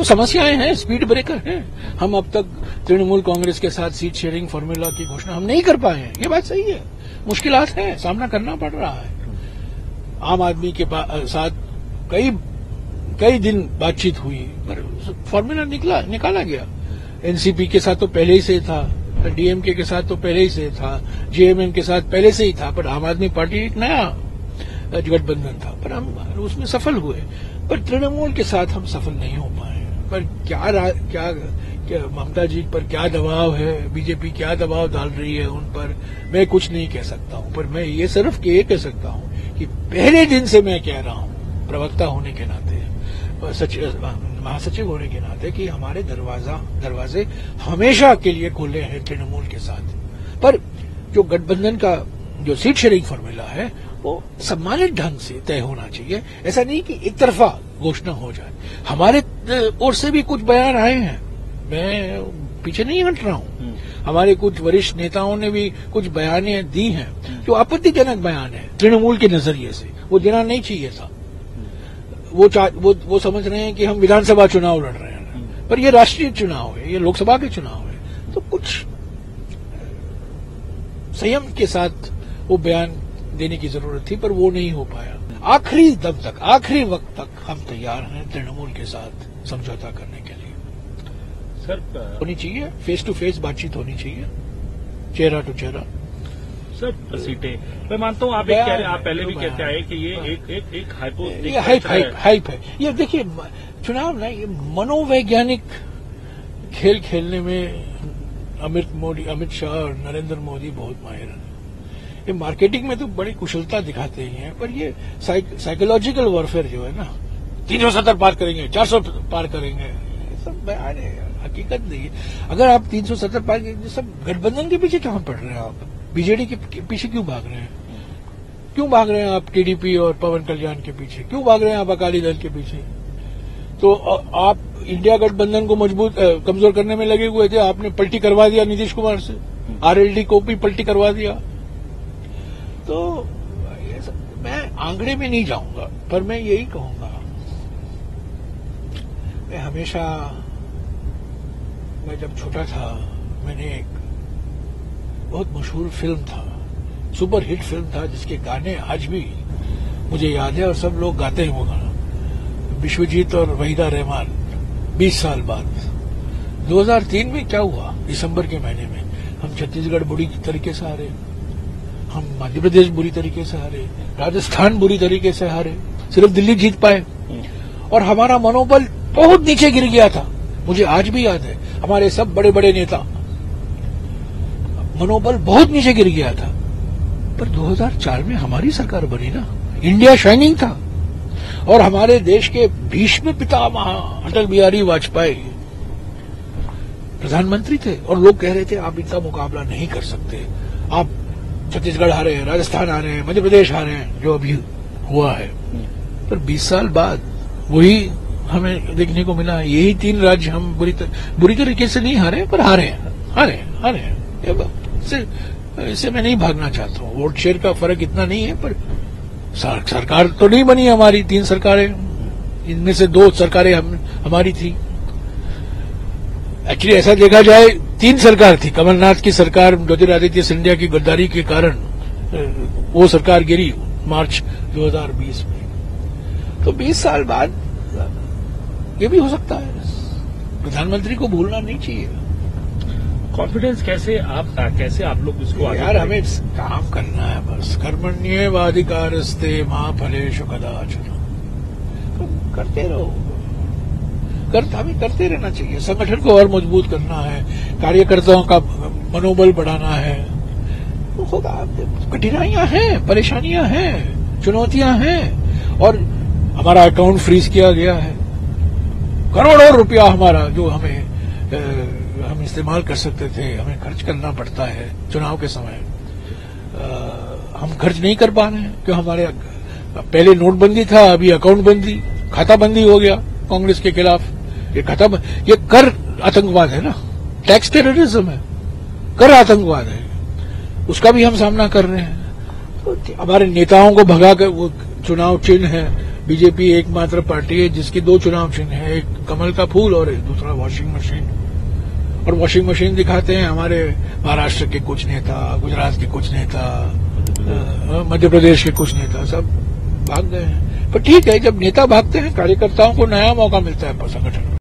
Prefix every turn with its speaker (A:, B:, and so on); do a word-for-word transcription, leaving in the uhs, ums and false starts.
A: जो समस्याएं हैं, स्पीड ब्रेकर हैं। हम अब तक तृणमूल कांग्रेस के साथ सीट शेयरिंग फॉर्मूला की घोषणा हम नहीं कर पाए हैं, ये बात सही है। मुश्किलात हैं, सामना करना पड़ रहा है। आम आदमी के साथ कई कई दिन बातचीत हुई, पर फॉर्मूला निकला निकाला गया। एनसीपी के साथ तो पहले ही से था, डीएमके के साथ तो पहले ही से था, जेएमएम के साथ पहले से ही था, पर आम आदमी पार्टी एक नया गठबंधन था, पर हम उसमें सफल हुए। पर तृणमूल के साथ हम सफल नहीं हो पाए। पर क्या क्या, क्या ममता जी पर क्या दबाव है, बीजेपी क्या दबाव डाल रही है उन पर, मैं कुछ नहीं कह सकता हूं। पर मैं ये सिर्फ ये कह सकता हूं कि पहले दिन से मैं कह रहा हूं, प्रवक्ता होने के नाते, महासचिव होने के नाते, कि हमारे दरवाजा दरवाजे हमेशा के लिए खुले हैं तृणमूल के साथ। पर जो गठबंधन का जो सीट शेयरिंग फॉर्मूला है वो सम्मानित ढंग से तय होना चाहिए। ऐसा नहीं कि एक तरफा घोषणा हो जाए। हमारे ओर से भी कुछ बयान आए हैं, मैं पीछे नहीं हट रहा हूं। हमारे कुछ वरिष्ठ नेताओं ने भी कुछ बयानें दी हैं जो आपत्तिजनक बयान है तृणमूल के नजरिए से, वो देना नहीं चाहिए था। वो वो वो समझ रहे हैं कि हम विधानसभा चुनाव लड़ रहे हैं, पर ये राष्ट्रीय चुनाव है, ये लोकसभा के चुनाव है। तो कुछ संयम के साथ वो बयान देने की जरूरत थी, पर वो नहीं हो पाया। आखिरी दम तक, आखिरी वक्त तक हम तैयार हैं तृणमूल के साथ समझौता करने के लिए।
B: सर
A: होनी चाहिए, फेस टू फेस बातचीत होनी चाहिए, चेहरा टू चेहरा।
B: सर सीटें मैं मानता हूँ, आप एक कह रहे, आप पहले भी कहते आए कि ये एक एक एक हाइपो
A: ये हाइप हाइप हाइप है। ये देखिए, चुनाव ना ये मनोवैज्ञानिक खेल खेलने में अमित मोदी अमित शाह और नरेंद्र मोदी बहुत माहिर हैं। ये मार्केटिंग में तो बड़ी कुशलता दिखाते ही हैं, पर ये साइकोलॉजिकल वॉरफेयर जो है ना, तीन सौ सत्तर पार करेंगे, चार सौ पार करेंगे, ये सब बयान है, हकीकत नहीं है। अगर आप तीन सौ सत्तर पार करेंगे, सब गठबंधन के पीछे कहां पड़ रहे हैं आप? बीजेडी के पीछे क्यों भाग रहे हैं? क्यों भाग रहे हैं आप टीडीपी और पवन कल्याण के पीछे? क्यों भाग रहे हैं आप अकाली दल के पीछे? तो आप इंडिया गठबंधन को मजबूत कमजोर करने में लगे हुए थे, आपने पलटी करवा दिया नीतीश कुमार से, आरएलडी को भी पलटी करवा दिया। तो ये सब, मैं आंकड़े में नहीं जाऊंगा, पर मैं यही कहूंगा, मैं हमेशा, मैं जब छोटा था, मैंने एक बहुत मशहूर फिल्म था, सुपर हिट फिल्म था, जिसके गाने आज भी मुझे याद है और सब लोग गाते हैं वो गाना, विश्वजीत और वहीदा रहमान। बीस साल बाद दो हज़ार तीन में क्या हुआ, दिसंबर के महीने में हम छत्तीसगढ़ बुरी तरीके से हारे, हम मध्य प्रदेश बुरी तरीके से हारे, राजस्थान बुरी तरीके से हारे, सिर्फ दिल्ली जीत पाए और हमारा मनोबल बहुत नीचे गिर गया था। मुझे आज भी याद है, हमारे सब बड़े बड़े नेता, मनोबल बहुत नीचे गिर गया था। पर दो हज़ार चार में हमारी सरकार बनी ना, इंडिया शाइनिंग था, और हमारे देश के भीष्म पितामह अटल बिहारी वाजपेयी प्रधानमंत्री थे, और लोग कह रहे थे आप इनका मुकाबला नहीं कर सकते, आप छत्तीसगढ़ हारे हैं, राजस्थान हारे हैं, मध्य प्रदेश हारे हैं, जो अभी हुआ है। पर बीस साल बाद वही हमें देखने को मिला, यही तीन राज्य हम बुरी तर, बुरी तरीके से नहीं हारे, पर हारे हैं, हारे हारे हैं। इससे मैं नहीं भागना चाहता हूँ, वोट शेयर का फर्क इतना नहीं है, पर सर, सरकार तो नहीं बनी हमारी, तीन सरकारें, इनमें से दो सरकारें हम, हमारी थी। एक्चुअली ऐसा देखा जाए तीन सरकार थी, कमलनाथ की सरकार ज्योतिरादित्य सिंधिया की गद्दारी के कारण वो सरकार गिरी मार्च दो हज़ार बीस में। तो बीस साल बाद ये भी हो सकता है, प्रधानमंत्री को भूलना नहीं चाहिए।
B: कॉन्फिडेंस कैसे आप कैसे आप लोग इसको आगे
A: यार, हमें काम करना है बस, कर्मण्येवाधिकारस्ते मा फलेषु कदाचन, तो करते रहो, कर, हमें करते रहना चाहिए। संगठन को और मजबूत करना है, कार्यकर्ताओं का मनोबल बढ़ाना है। तो होगा, कठिनाइयां हैं, परेशानियां हैं, चुनौतियां हैं, और हमारा अकाउंट फ्रीज किया गया है। करोड़ों रुपया हमारा जो हमें ए, हम इस्तेमाल कर सकते थे, हमें खर्च करना पड़ता है चुनाव के समय, आ, हम खर्च नहीं कर पा रहे हैं, क्यों? हमारे पहले नोटबंदी था, अभी अकाउंट बंदी, खाता बंदी हो गया कांग्रेस के खिलाफ। ये खाता ये कर आतंकवाद है ना, टैक्स टेररिज्म है, कर आतंकवाद है, उसका भी हम सामना कर रहे हैं। तो हमारे नेताओं को भगा कर, वो चुनाव चिन्ह है, बीजेपी एकमात्र पार्टी है जिसकी दो चुनाव चिन्ह है, एक कमल का फूल और दूसरा वॉशिंग मशीन। और वॉशिंग मशीन दिखाते हैं हमारे महाराष्ट्र के कुछ नेता, गुजरात के कुछ नेता, मध्य प्रदेश के कुछ नेता, सब भाग गए हैं। पर ठीक है, जब नेता भागते हैं कार्यकर्ताओं को नया मौका मिलता है संगठन में।